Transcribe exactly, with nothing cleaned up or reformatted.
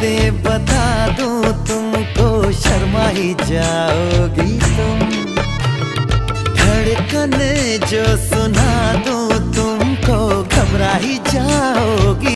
बातें बता दूं तुमको, शर्मा ही जाओगी तुम। धड़कन जो सुना दूं तुमको, घबरा ही जाओगी।